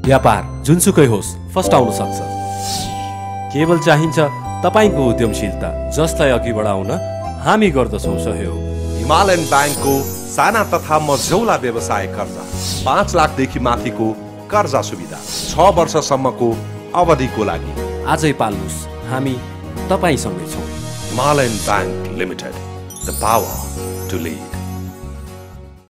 व्यापार जुनसुकै होस् फस्टाउन सक्छ। केवल चाहिन्छ तपाईको उद्यमशीलता, जसलाई अघि बढाउन हामी गर्दछौं सहयोग। हिमालयन बैंकको साना तथा मझौला व्यवसाय कर्जा, 5 लाखदेखि माथिको कर्जा सुविधा, 6 वर्षसम्मको अवधिको लागि। आजै पाल्नुस्, हामी तपाईसँगै छौं। Himalayan bank limited, the power to lead.